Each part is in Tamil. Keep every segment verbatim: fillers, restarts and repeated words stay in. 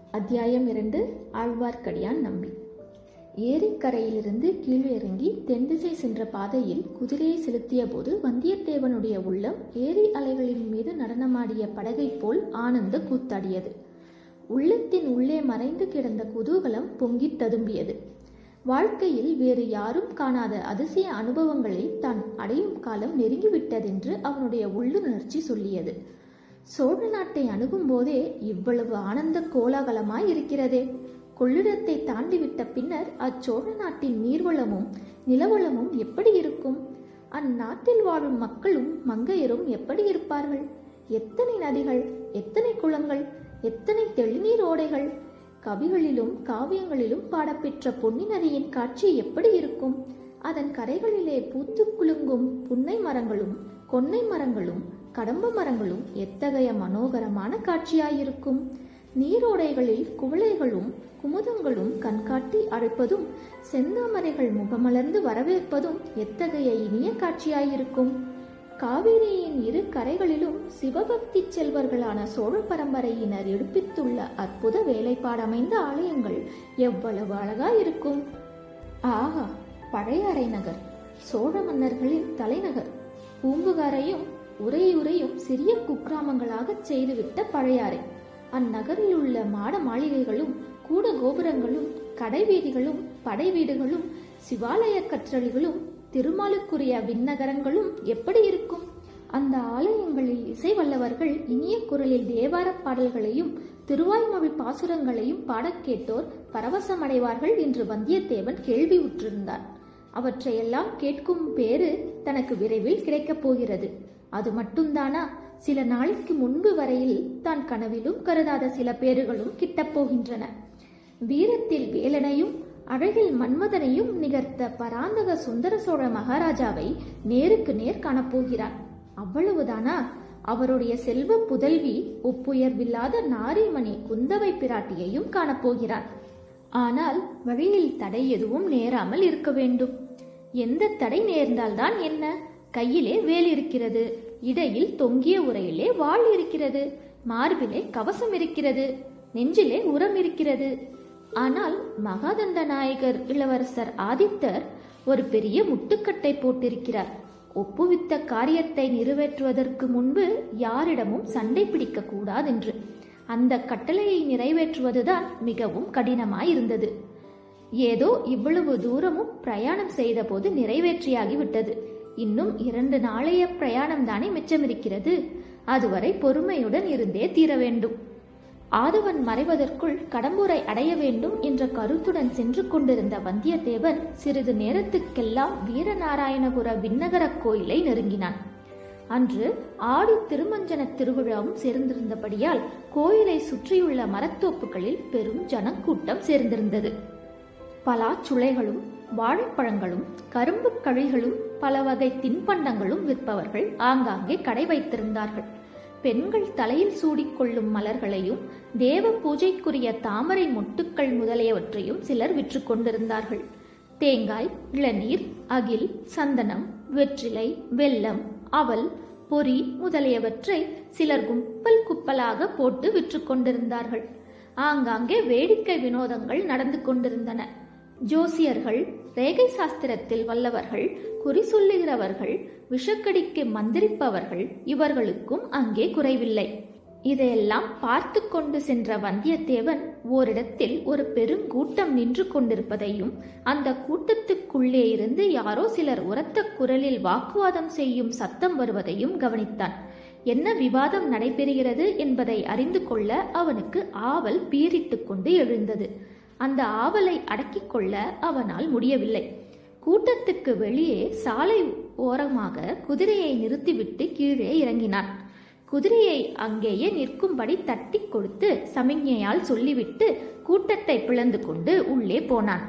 அத்தியாயம் இரண்டு. ஆழ்வார்க்கடியான் நம்பி. ஏரிக்கரையிலிருந்து கீழே இறங்கி தென்திசை சென்ற பாதையில் குதிரையை செலுத்திய போது வந்தியத்தேவனுடைய உள்ளம் ஏரி அலைகளின் மீது நடனமாடிய படகை போல் ஆனந்த கூத்தாடியது. உள்ளத்தின் உள்ளே மறைந்து கிடந்த குதூகலம் பொங்கித் ததும்பியது. வாழ்க்கையில் வேறு யாரும் காணாத அதிசய அனுபவங்களை தான் அடையும் காலம் நெருங்கிவிட்டதென்று அவனுடைய உள்ளுணர்ச்சி சொல்லியது. சோழ நாட்டை அணுகும் போதே இவ்வளவு ஆனந்த கோலாகலமாய் இருக்கிறதே! கொள்ளிடத்தை தாண்டிவிட்ட பின்னர் அச்சோழ நாட்டின் நீர்வளமும் நிலவளமும் எப்படி இருக்கும்? அந்நாட்டில் வாழும் மக்களும் மங்கையரும் எப்படி இருப்பார்கள்? எத்தனை நதிகள், எத்தனை குளங்கள், எத்தனை தெளிநீர் ஓடைகள்! கவிகளிலும் காவியங்களிலும் பாடப்பெற்ற பொன்னி நதியின் காட்சி எப்படி இருக்கும்? அதன் கரைகளிலே பூத்து குலுங்கும் புன்னை மரங்களும் கொன்னை மரங்களும் கடம்ப மரங்களும் எத்தகைய மனோகரமான காட்சியாயிருக்கும்! நீரோடைகளில் குவளைகளும் குமுதங்களும் கண்காட்டி அழைப்பதும் செந்தாமரைகள் முகமலர்ந்து வரவேற்பதும் எத்தகைய இனிய காட்சியாயிருக்கும்! காவிரியின் இரு கரைகளிலும் சிவபக்தி செல்வர்களான சோழ பரம்பரையினர் எடுப்பித்துள்ள அற்புத வேலைப்பாடமைந்த ஆலயங்கள் எவ்வளவு அழகாயிருக்கும்! ஆஹா! பழையாறை நகர், சோழ மன்னர்களின் தலைநகர். பூம்புகாரையும் உரையுறையும் சிறிய குக்கிராமங்களாகச் செய்துவிட்ட பழையாறை. அந்நகரில் உள்ள மாட மாளிகைகளும் கூட கோபுரங்களும் கடை வீதிகளும் படை வீடுகளும் சிவாலய கற்றளிகளும் திருமாலுக்குரிய விண்ணகரங்களும் எப்படி இருக்கும்? அந்த ஆலயங்களில் இசை வல்லவர்கள் இனிய குரலில் தேவார பாடல்களையும் திருவாய்மொழி பாசுரங்களையும் பாடக் கேட்டோர் பரவசமடைவார்கள் என்று வந்தியத்தேவன் கேள்வி உற்றிருந்தார். அவற்றையெல்லாம் கேட்கும் பேறு தனக்கு விரைவில் கிடைக்கப் போகிறது. அது மட்டும்தானா? சில நாளைக்கு முன்பு வரையில் தான் கனவிலும் கருதாத சில பேறுகளும் கிட்டப்போகின்றன. வீரத்தில் வேலனையும் அழகில் மன்மதனையும் நிகர்த்த பராந்தக சுந்தர சோழ மகாராஜாவை நேருக்கு நேர் காணப்போகிறான். அவ்வளவுதானா? அவருடைய செல்வ புதல்வி ஒப்புயர்வில்லாத நாரிமணி குந்தவை பிராட்டியையும் காணப்போகிறான். ஆனால் வழியில் தடை எதுவும் நேராமல் இருக்க வேண்டும். எந்த தடை நேர்ந்தால்தான் என்ன? கையிலே வேல் இருக்கிறது, இடையில் தொங்கிய உரையிலே வாள் இருக்கிறது, மார்பிலே கவசம் இருக்கிறது, நெஞ்சிலே உரம் இருக்கிறது. ஆனால் மகாதண்ட நாயகர் இளவரசர் ஆதித்தர் ஒரு பெரிய முட்டுக்கட்டை போட்டிருக்கிறார். ஒப்புவித்த காரியத்தை நிறைவேற்றுவதற்கு முன்பு யாரிடமும் சண்டை பிடிக்க கூடாதென்று. அந்த கட்டளையை நிறைவேற்றுவதுதான் மிகவும் கடினமாயிருந்தது. ஏதோ இவ்வளவு தூரமும் பிரயாணம் செய்த போது நிறைவேற்றியாகிவிட்டது. இன்னும் இரண்டு நாளைய பிரயாணம் தானே மிச்சமிருக்கிறது. அதுவரை பொறுமையுடன் இருந்தே தீர வேண்டும். ஆதவன் மறைவதற்குள் கடம்பூரை அடைய வேண்டும் என்ற கருத்துடன் சென்று கொண்டிருந்த வந்தியத்தேவன் சிறிது நேரத்துக்கெல்லாம் வீரநாராயணபுர விண்ணகர கோயிலை நெருங்கினான். அன்று ஆடி திருமஞ்சன திருவிழாவும் சேர்ந்திருந்தபடியால் கோயிலை சுற்றியுள்ள மரத்தோப்புகளில் பெரும் ஜனக்கூட்டம் சேர்ந்திருந்தது. பலாச்சுளைகளும் வாழைப்பழங்களும் கரும்பு கழிகளும் பல வகை தின்பண்டங்களும் விற்பவர்கள் ஆங்காங்கே கடை வைத்திருந்தார்கள். பெண்கள் தலையில் சூடிக்கொள்ளும் மலர்களையும் தேவ பூஜைக்குரிய தாமரை மொட்டுக்கள் முதலியவற்றையும் சிலர் விற்று கொண்டிருந்தார்கள். தேங்காய், இளநீர், அகில், சந்தனம், வெற்றிலை, வெல்லம், அவல், பொரி முதலியவற்றை சிலர் கும்பல் குப்பலாக போட்டு விற்று கொண்டிருந்தார்கள். ஆங்காங்கே வேடிக்கை வினோதங்கள் நடந்து கொண்டிருந்தன. ஜோசியர்கள், ரேகை சாஸ்திரத்தில் வல்லவர்கள், குறி சொல்லுகிறவர்கள், விஷக்கடிக்கு மந்திரிப்பவர்கள் இவர்களுக்கும் அங்கே குறைவில்லை. இதையெல்லாம் பார்த்து கொண்டு சென்ற வந்தியத்தேவன் ஓரிடத்தில் ஒரு பெருங்கூட்டம் நின்று கொண்டிருப்பதையும் அந்த கூட்டத்துக்குள்ளே இருந்து யாரோ சிலர் உரத்த குரலில் வாக்குவாதம் செய்யும் சத்தம் வருவதையும் கவனித்தான். என்ன விவாதம் நடைபெறுகிறது என்பதை அறிந்து கொள்ள அவனுக்கு ஆவல் பீறிட்டு கொண்டு எழுந்தது. அந்த ஆவலை அடக்கிக் கொள்ள அவனால் முடியவில்லை. கூட்டத்துக்கு வெளியே சாலை ஓரமாக குதிரையை நிறுத்திவிட்டு கீழே இறங்கினான். குதிரையை அங்கேயே நிற்கும்படி தட்டி கொடுத்து சமிஞ்ஞையால் சொல்லிவிட்டு கூட்டத்தை பிளந்து கொண்டு உள்ளே போனான்.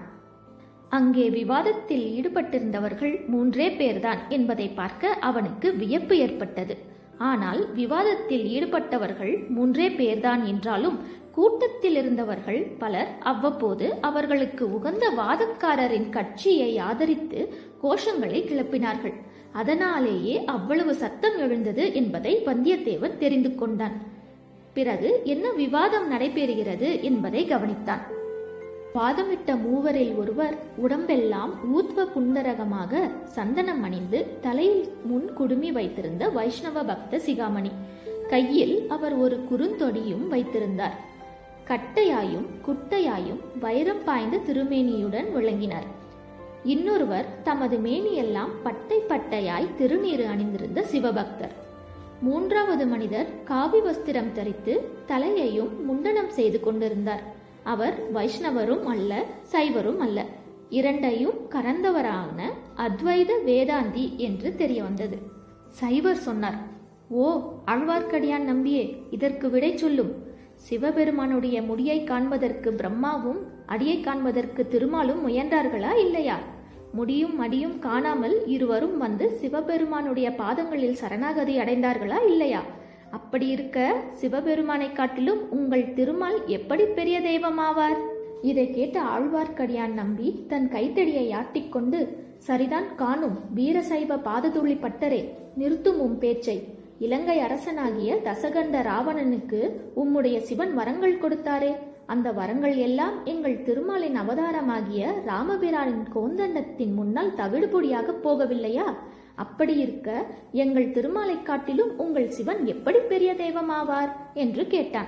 அங்கே விவாதத்தில் ஈடுபட்டிருந்தவர்கள் மூன்றே பேர்தான் என்பதை பார்க்க அவனுக்கு வியப்பு ஏற்பட்டது. ஆனால் விவாதத்தில் ஈடுபட்டவர்கள் மூன்றே பேர்தான் என்றாலும் கூட்டத்தில் இருந்தவர்கள் பலர் அவ்வப்போது அவர்களுக்கு உகந்த வாதக்காரரின் கட்சியை ஆதரித்து கோஷங்களை கிளப்பினார்கள். அதனாலேயே அவ்வளவு சத்தம் எழுந்தது என்பதை வந்தியத்தேவன் தெரிந்து கொண்டான். பிறகு என்ன விவாதம் நடைபெறுகிறது என்பதை கவனித்தான். வாதமிட்ட மூவரில் ஒருவர் உடம்பெல்லாம் ஊத்வ புண்டரகமாக சந்தனம் அணிந்து தலையில் முன் குடுமி வைத்திருந்த வைஷ்ணவ பக்த சிகாமணி. கையில் அவர் ஒரு குறுந்தொடியும் வைத்திருந்தார். கட்டையாயும் குட்டையாயும் வைரம் பாய்ந்த திருமேனியுடன் விளங்கினார். இன்னொருவர் தமது மேனியெல்லாம் பட்டை பட்டையாய் திருநீறு அணிந்திருந்த சிவபக்தர். மூன்றாவது மனிதர் காவி வஸ்திரம் தரித்து தலையையும் முண்டனம் செய்து கொண்டிருந்தார். அவர் வைஷ்ணவரும் அல்ல, சைவரும் அல்ல, இரண்டையும் கறந்தவரான அத்வைத வேதாந்தி என்று தெரிய வந்தது. சைவர் சொன்னார், ஓ ஆழ்வார்க்கடியான் நம்பியே, இதற்கு விடை சொல்லும். சிவபெருமானுடைய முடியை காண்பதற்கு பிரம்மாவும் அடியை காண்பதற்கு திருமாலும் முயன்றார்களா இல்லையா? முடியும் அடியும் காணாமல் இருவரும் வந்து சிவபெருமானுடைய பாதங்களில் சரணாகதி அடைந்தார்களா இல்லையா? அப்படி இருக்க சிவபெருமானை காட்டிலும் உங்கள் திருமால் எப்படி பெரிய தெய்வமாவார்? இதை கேட்ட ஆழ்வார்க்கடியான் நம்பி தன் கைத்தடியை ஆட்டிக்கொண்டு, சரிதான் காணும் வீரசைவ பாததுள்ளி பட்டரே, நிறுத்தும் உம் பேச்சை. இலங்கை அரசனாகிய தசகண்ட ராவணனுக்கு உம்முடைய சிவன் வரங்கள் கொடுத்தாரே, அந்த வரங்கள் எல்லாம் எங்கள் திருமாலின் அவதாரமாகிய ராமபிரானின் கோந்தண்டத்தின் முன்னால் தவிடுபொடியாக போகவில்லையா? அப்படி இருக்க எங்கள் திருமாலை காட்டிலும் உங்கள் சிவன் எப்படி பெரிய தெய்வமாவார் என்று கேட்டான்.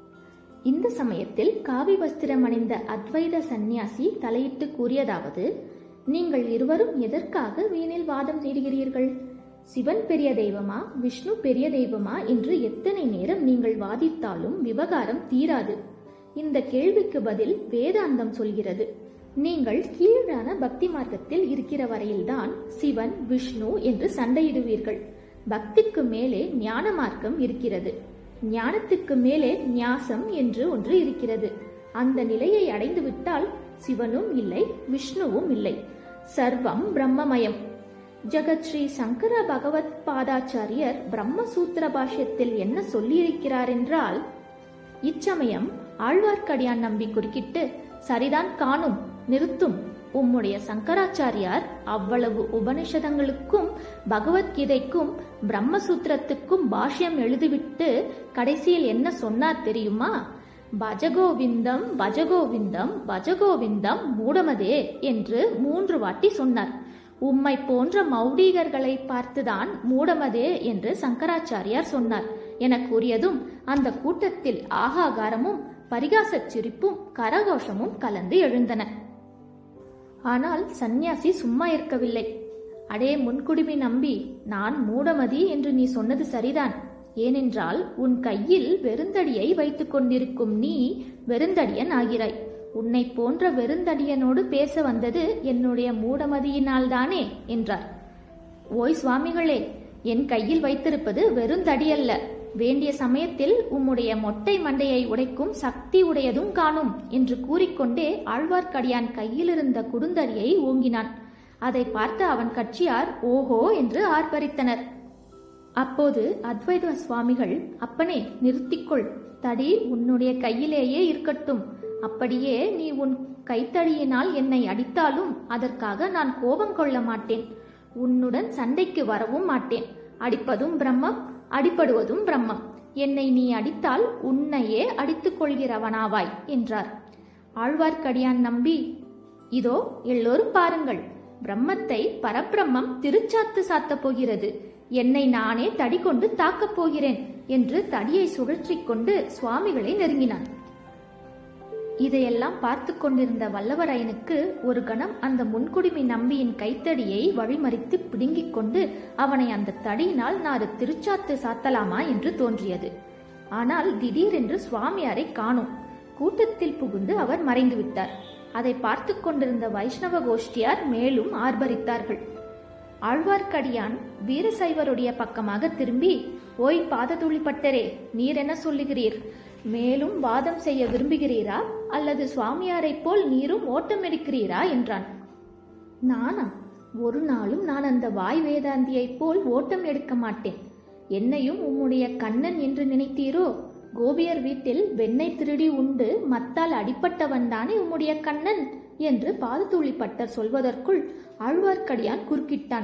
இந்த சமயத்தில் காவி வஸ்திரம் அணிந்த அத்வைத சந்நியாசி தலையிட்டு கூறியதாவது, நீங்கள் இருவரும் எதற்காக வீணில் வாதம் செய்கிறீர்கள்? சிவன் பெரிய தெய்வமா விஷ்ணு பெரிய தெய்வமா என்று எத்தனை நேரம் நீங்கள் வாதித்தாலும் விவகாரம் தீராது. இந்த கேள்விக்கு பதில் வேதாந்தம் சொல்கிறது. நீங்கள் கீழான பக்தி மார்க்கத்தில் இருக்கிற வரையில்தான் சிவன் விஷ்ணு என்று சண்டையிடுவீர்கள். பக்திக்கு மேலே ஞான மார்க்கம் இருக்கிறது. ஞானத்துக்கு மேலே ஞாசம் என்று ஒன்று இருக்கிறது. அந்த நிலையை அடைந்து விட்டால் சிவனும் இல்லை, விஷ்ணுவும் இல்லை, சர்வம் பிரம்மமயம். ஜகத் ஸ்ரீ சங்கர பகவத் பாதாச்சாரியர் பிரம்மசூத்திர பாஷ்யத்தில் என்ன சொல்லியிருக்கிறார் என்றால், இச்சமயம் ஆழ்வார்க்கடியான் நம்பி குறுக்கிட்டு, சரிதான் காணும், நிறுத்தும். உம்முடைய சங்கராச்சாரியார் அவ்வளவு உபனிஷதங்களுக்கும் பகவத்கீதைக்கும் பிரம்மசூத்திரத்துக்கும் பாஷ்யம் எழுதிவிட்டு கடைசியில் என்ன சொன்னார் தெரியுமா? பஜகோவிந்தம் பஜகோவிந்தம் பஜகோவிந்தம் மூடமதே என்று மூன்று வாட்டி சொன்னார். உம்மை போன்ற மௌடீகர்களை பார்த்துதான் மூடமதே என்று சங்கராச்சாரியார் சொன்னார் என கூறியதும் அந்த கூட்டத்தில் ஆகாகாரமும் பரிகாசச் சிரிப்பும் கரகோஷமும் கலந்து எழுந்தன. ஆனால் சந்நியாசி சும்மா இருக்கவில்லை. அடே முன்குடுமி நம்பி, நான் மூடமதி என்று நீ சொன்னது சரிதான். ஏனென்றால் உன் கையில் வெறுந்தடியை வைத்துக் கொண்டிருக்கும் நீ வெறுந்தடியன் ஆகிறாய். உன்னை போன்ற வெறுந்தடியனோடு பேச வந்தது என்னுடைய மூடமதியினால்தானே என்றார். ஓய் சுவாமிகளே, என் கையில் வைத்திருப்பது வெறுந்தடியல்ல, வேண்டிய சமயத்தில் உம்முடைய மொட்டை மண்டையை உடைக்கும் சக்தி உடையதும் காணும் என்று கூறிக்கொண்டே ஆழ்வார்க்கடியான் கையிலிருந்த குறுந்தடியை ஓங்கினான். அதை பார்த்த அவன் கட்சியார் ஓஹோ என்று ஆர்ப்பரித்தனர். அப்போது அத்வைத சுவாமிகள், அப்பனே நிறுத்திக்கொள், தடி உன்னுடைய கையிலேயே இருக்கட்டும். அப்படியே நீ உன் கைத்தடியினால் என்னை அடித்தாலும் அதற்காக நான் கோபம் கொள்ள மாட்டேன். உன்னுடன் சண்டைக்கு வரவும் மாட்டேன். அடிப்பதும் பிரம்மம், அடிப்படுவதும் பிரம்மம். என்னை நீ அடித்தால் உன்னையே அடித்துக் கொள்கிறவனாவாய் என்றார். ஆழ்வார்க்கடியான் நம்பி, இதோ எல்லோரும் பாருங்கள், பிரம்மத்தை பரபிரம்மம் திருச்சாத்து சாத்தப் போகிறது. என்னை நானே தடி கொண்டு தாக்கப் போகிறேன் என்று தடியை சுழற்றிக் கொண்டு சுவாமிகளை நெருங்கினான். இதையெல்லாம் பார்த்து கொண்டிருந்த வல்லவரையனுக்கு ஒரு கணம் அந்த முன்குடுமி நம்பியின் கைத்தடியை வழிமறித்து பிடுங்கிக் கொண்டு அவனை அந்த தடியினால் நாறு திருச்சாத்து சாத்தலாமா என்று தோன்றியது. ஆனால் திடீரென்று சுவாமியாரை காணோம். கூட்டத்தில் புகுந்து அவர் மறைந்து விட்டார். அதை பார்த்து கொண்டிருந்த வைஷ்ணவ கோஷ்டியார் மேலும் ஆர்ப்பரித்தார்கள். ஆழ்வார்க்கடியான் வீரசைவருடைய பக்கமாக திரும்பி, ஓய் பாததுளி பட்டரே, நீர் என்ன சொல்லுகிறீர்? மேலும் வாதம் செய்ய விரும்புகிறீரா அல்லது சுவாமியாரை போல் நீரும் ஓட்டம் எடுக்கிறீரா என்றான். நானா? ஒரு நாளும் நான் அந்த வாய் வேதாந்தியைப் போல் ஓட்டம் எடுக்க மாட்டேன். என்னையும் உம்முடைய கண்ணன் என்று நினைத்தீரோ? கோபியர் வீட்டில் வெண்ணெய் திருடி உண்டு மத்தால் அடிப்பட்டவன் தானே உம்முடைய கண்ணன் என்று பாததுளி பட்டர் சொல்வதற்குள் ஆழ்வார்க்கடியான் குறுக்கிட்டான்.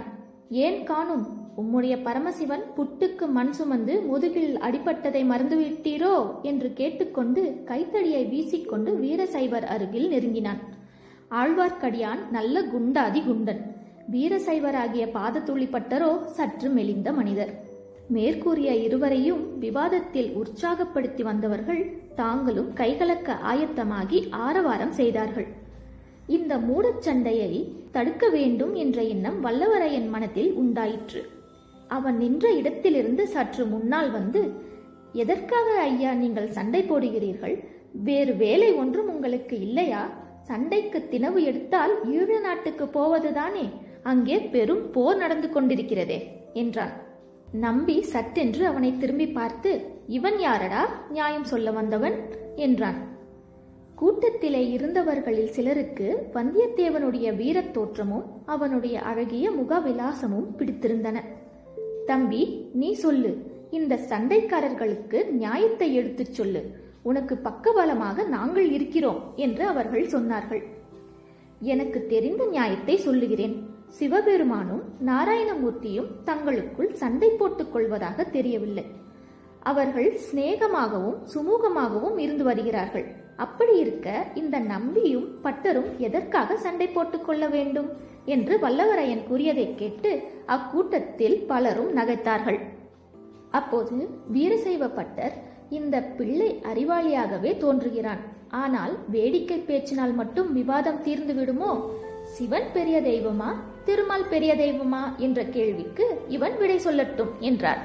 ஏன் காணும்? உம்முடைய பரமசிவன் புட்டுக்கு மண் சுமந்து முதுகில் அடிபட்டதை மறந்துவிட்டீரோ என்று கேட்டுக்கொண்டு கைத்தடியை வீசிக்கொண்டு வீரசைவர் அருகில் நெருங்கினான். ஆழ்வார்க்கடியான் நல்ல குண்டாதி குண்டன். வீரசைவராகிய பாதத்துளி பட்டரோ சற்று மெலிந்த மனிதர். மேற்கூறிய இருவரையும் விவாதத்தில் உற்சாகப்படுத்தி வந்தவர்கள் தாங்களும் கைகலக்க ஆயத்தமாகி ஆரவாரம் செய்தார்கள். இந்த மூடச்சண்டையை தடுக்க வேண்டும் என்ற எண்ணம் வல்லவரையன் மனத்தில் உண்டாயிற்று. அவன் நின்ற இடத்திலிருந்து சற்று முன்னால் வந்து, எதற்காக ஐயா நீங்கள் சண்டை போடுகிறீர்கள்? வேறு வேலை ஒன்றும் உங்களுக்கு இல்லையா? சண்டைக்கு தினவு எடுத்தால் ஈழ நாட்டுக்கு போவதுதானே? அங்கே பெரும் போர் நடந்து கொண்டிருக்கிறதே என்றான். நம்பி சட்டென்று அவனை திரும்பி பார்த்து, இவன் யாரடா நியாயம் சொல்ல வந்தவன் என்றான். கூட்டத்திலே இருந்தவர்களில் சிலருக்கு வந்தியத்தேவனுடைய வீரத் தோற்றமும் அவனுடைய அழகிய முகவிலாசமும் பிடித்திருந்தன. தம்பி, நீ சொல்லு, இந்த சண்டைக்காரர்களுக்கு நியாயத்தை எடுத்துச் சொல்லு. உனக்கு பக்கபலமாக நாங்கள் இருக்கிறோம் என்று அவர்கள் சொன்னார்கள். எனக்கு தெரிந்த நியாயத்தை சொல்லுகிறேன். சிவபெருமானும் நாராயணமூர்த்தியும் தங்களுக்குள் சண்டை போட்டுக் கொள்வதாக தெரியவில்லை. அவர்கள் சிநேகமாகவும் சுமூகமாகவும் இருந்து வருகிறார்கள். அப்படி இருக்க இந்த நம்பியும் பட்டரும் எதற்காக சண்டை போட்டுக் கொள்ள வேண்டும் என்று வல்லவரையன் கூறியதை கேட்டு அக்கூட்டத்தில் பலரும் நகைத்தார்கள். அப்போது வீரசைவ பட்டர், இந்த பிள்ளை அறிவாளியாகவே தோன்றுகிறான். ஆனால் வேடிக்கை பேச்சினால் மட்டும் விவாதம் தீர்ந்து விடுமோ? சிவன் பெரிய தெய்வமா திருமால் பெரிய தெய்வமா என்ற கேள்விக்கு இவன் விடை சொல்லட்டும் என்றார்.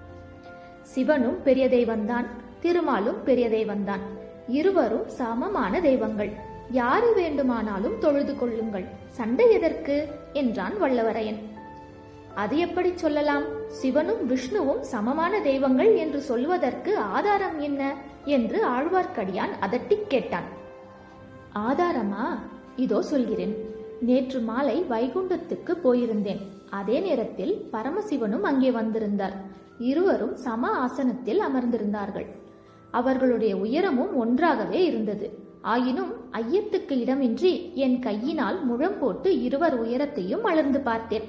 சிவனும் பெரிய தெய்வந்தான், திருமாலும் பெரிய தெய்வந்தான். இருவரும் சமமான தெய்வங்கள். யாரு வேண்டுமானாலும் தொழுது கொள்ளுங்கள். சண்டை எதற்கு என்றான் வல்லவரையன். அது எப்படி சொல்லலாம்? சிவனும் விஷ்ணுவும் சமமான தெய்வங்கள் என்று சொல்வதற்கு ஆதாரம் என்ன என்று ஆழ்வார்க்கடியான் அதட்டி கேட்டான். ஆதாரமா? இதோ சொல்கிறேன். நேற்று மாலை வைகுண்டத்துக்கு போயிருந்தேன். அதே நேரத்தில் பரமசிவனும் அங்கே வந்திருந்தார். இருவரும் சம ஆசனத்தில் அமர்ந்திருந்தார்கள். அவர்களுடைய உயரமும் ஒன்றாகவே இருந்தது. ஆயினும் ஐயத்துக்கு இடமின்றி என் கையினால் முழம் போட்டு இருவர் உயரத்தையும் அளந்து பார்த்தேன்.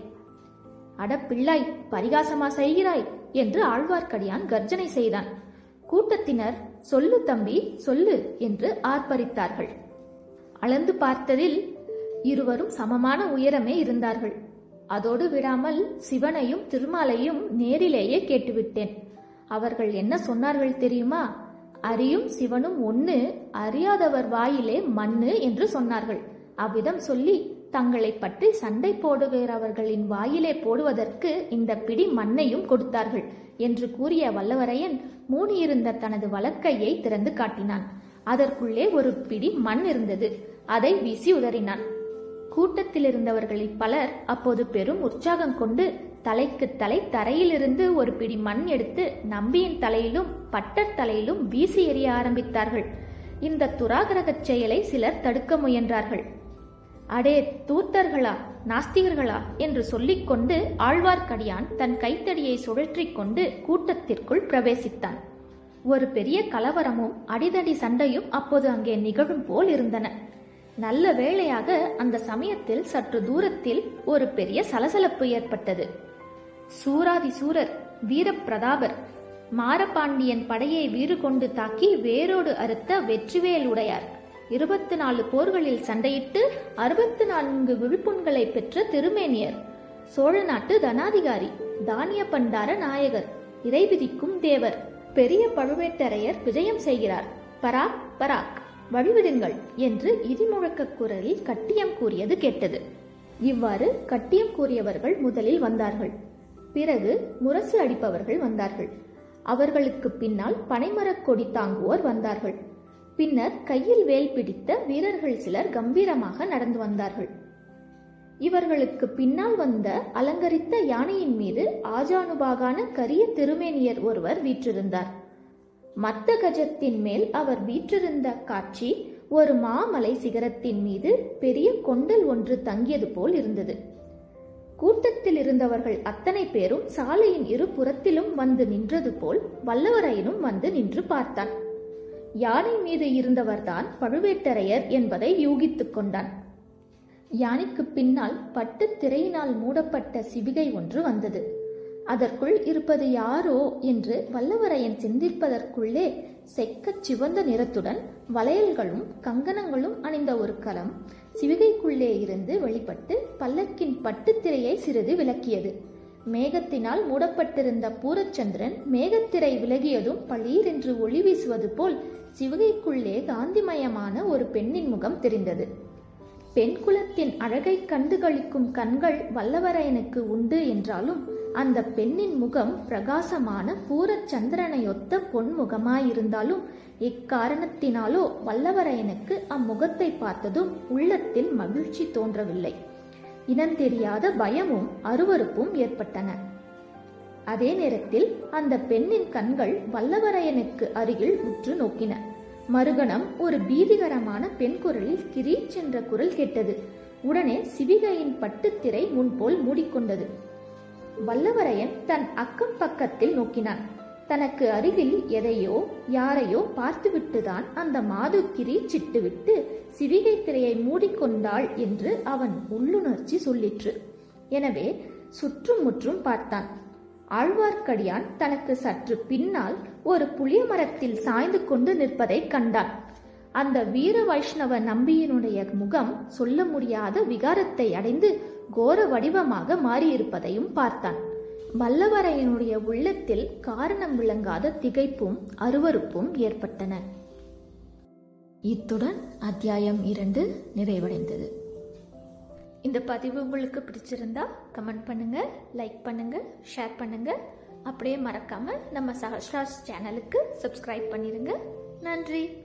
அட பிள்ளாய், பரிகாசமா செய்கிறாய் என்று ஆழ்வார்க்கடியான் கர்ஜனை செய்தான். கூட்டத்தினர் சொல்லு தம்பி சொல்லு என்று ஆர்ப்பரித்தார்கள். அளந்து பார்த்ததில் இருவரும் சமமான உயரமே இருந்தார்கள். அதோடு விடாமல் சிவனையும் திருமாலையும் நேரிலேயே கேட்டுவிட்டேன். அவர்கள் என்ன சொன்னார்கள் தெரியுமா? அறியும் சிவனும் ஒன்னு, அறியாதவர் வாயிலே மண்ணு என்று சொன்னார்கள். அவ்விதம் சொல்லி தங்களை பற்றி சண்டை போடுகிறவர்களின் வாயிலே போடுவதற்கு இந்த பிடி மண்ணையும் கொடுத்தார்கள் என்று கூறிய வல்லவரையன் மூடியிருந்த தனது வலக்கையை திறந்து காட்டினான். அதற்குள்ளே ஒரு பிடி மண் இருந்தது. அதை வீசி உதறினான். கூட்டத்தில் இருந்தவர்களில் பலர் அப்போது பெரும் உற்சாகம் கொண்டு தலைக்கு தலை தரையிலிருந்து ஒரு பிடி மண் எடுத்து நம்பியின் தலையிலும் பட்டர் தலையிலும் வீசி எறிய ஆரம்பித்தார்கள். இந்த துராகரகச் செயலை சிலர் தடுக்க முயன்றார்கள். அடே தூத்தர்களா, நாஸ்திகர்களா என்று சொல்லிக்கொண்டு ஆழ்வார்க்கடியான் தன் கைத்தடியை சுழற்றி கொண்டு கூட்டத்திற்குள் பிரவேசித்தான். ஒரு பெரிய கலவரமும் அடிதடி சண்டையும் அப்போது அங்கே நிகழும் போல் இருந்தன. நல்ல வேளையாக அந்த சமயத்தில் சற்று தூரத்தில் ஒரு பெரிய சலசலப்பு ஏற்பட்டது. சூராதி சூரர் வீரப்பிரதாபர் மாரபாண்டியன் படையை வீறு கொண்டு தாக்கி வேரோடு அறுத்த வெற்றிவேல் உடையார், இருபத்தி நாலு போர்களில் சண்டையிட்டு அறுபத்தி நான்கு விழுப்புண்களை பெற்ற திருமேனியர், சோழ நாட்டு தனாதிகாரி, தானிய பண்டார நாயகர், இறைவிதிக்கும் தேவர், பெரிய பழுவேட்டரையர் விஜயம் செய்கிறார். பராக் பராக், வழிவிடுங்கள் என்று இடிமுழக்க குரலில் கட்டியம் கூறியது கேட்டது. இவ்வாறு கட்டியம் கூறியவர்கள் முதலில் வந்தார்கள். பிறகு முரசு அடிப்பவர்கள் வந்தார்கள். அவர்களுக்கு பின்னால் பனைமரக் கொடி தாங்குவோர் வந்தார்கள். பின்னர் கையில் வேல் பிடித்த வீரர்கள் சிலர் கம்பீரமாக நடந்து வந்தார்கள். இவர்களுக்கு பின்னால் வந்த அலங்கரித்த யானையின் மீது ஆஜானுபாகான கரிய திருமேனியர் ஒருவர் வீற்றிருந்தார். மத்த கஜத்தின் மேல் அவர் வீற்றிருந்த காட்சி ஒரு மாமலை சிகரத்தின் மீது பெரிய கொண்டல் ஒன்று தங்கியது போல் இருந்தது. கூட்டத்தில் இருந்தவர்கள் அத்தனை பேரும் சாலையின் இரு புறத்திலும் வந்து நின்றது போல் வல்லவரையனும் வந்து நின்று பார்த்தான். யானை மீது இருந்தவர்தான் பழுவேட்டரையர் என்பதை யூகித்துக் கொண்டான். யானைக்கு பின்னால் பட்டு திரையினால் மூடப்பட்ட சிவிகை ஒன்று வந்தது. அதற்குள் இருப்பது யாரோ என்று வல்லவரையன் சிந்திப்பதற்குள்ளே செக்கச் சிவந்த நிறத்துடன் வளையல்களும் கங்கணங்களும் அணிந்த ஒரு கலம் சிவிகைக்குள்ளே இருந்து வெளிப்பட்டு பல்லக்கின் பட்டுத்திரையை சிறிது விலக்கியது. மேகத்தினால் மூடப்பட்டிருந்த பூரச்சந்திரன் மேகத்திரை விலகியதும் பளீர் என்று ஒளி வீசுவது போல் சிவிகைக்குள்ளே காந்திமயமான ஒரு பெண்ணின் முகம் தெரிந்தது. பெண் குலத்தின் அழகை கண்டு களிக்கும் கண்கள் வல்லவரையனுக்கு உண்டு என்றாலும் அந்த பெண்ணின் முகம் பிரகாசமான பூரச்சந்திரனையொத்த பொன்முகமாயிருந்தாலும் இக்காரணத்தினாலோ வல்லவரையனுக்கு அம்முகத்தை பார்த்ததும் உள்ளத்தில் மகிழ்ச்சி தோன்றவில்லை. இனந்தெரியாத பயமும் அருவருப்பும் ஏற்பட்டன. அதே நேரத்தில் அந்த பெண்ணின் கண்கள் வல்லவரையனுக்கு அருகில் உற்று நோக்கின. மறுகணம் ஒரு பீதிகரமான பெண் குரலில் கிரீச் என்ற குரல் கேட்டது. உடனே சிவிகையின் பட்டுத்திரை முன்போல் மூடிக்கொண்டது. வல்லவரையன் தன் அக்கம் பக்கத்தில் நோக்கினான். தனக்கு அருகில் எதையோ யாரையோ பார்த்துவிட்டுதான் அந்த மாது கிரீச்சிட்டுவிட்டு சிவிகை திரையை மூடிக்கொண்டாள் என்று அவன் உள்ளுணர்ச்சி சொல்லிற்று. எனவே சுற்றும் முற்றும் பார்த்தான். ஆழ்வார்க்கடியான் தனக்கு சற்று பின்னால் ஒரு புளிய மரத்தில் சாய்ந்து கொண்டு நிற்பதை கண்டான். அந்த வீர வைஷ்ணவ நம்பியினுடைய முகம் சொல்ல முடியாத விகாரத்தை அடைந்து கோர வடிவமாக மாறியிருப்பதையும் பார்த்தான். வல்லவரையனுடைய உள்ளத்தில் காரணம் விளங்காத திகைப்பும் அருவருப்பும் ஏற்பட்டன. இத்துடன் அத்தியாயம் இரண்டு நிறைவடைந்தது. இந்த பதிவு உங்களுக்கு பிடிச்சிருந்தா கமெண்ட் பண்ணுங்க, லைக் பண்ணுங்க, ஷேர் பண்ணுங்க. அப்படியே மறக்காம நம்ம சஹஸ்ராஸ் சேனலுக்கு சப்ஸ்கிரைப் பண்ணிருங்க. நன்றி.